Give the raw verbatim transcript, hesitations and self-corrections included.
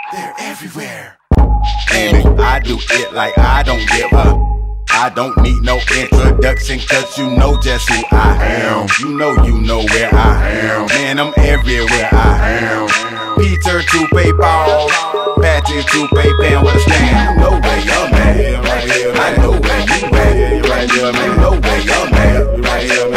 They're everywhere. And I do it like I don't give up. I don't need no introduction, cause you know just who I am. You know you know where I am. Man, I'm everywhere I am. Peter to PayPal, Patty to PayPal with a stand. You know where I'm at. I know where you at. You right here, man. You know where I'm at. You right here, man.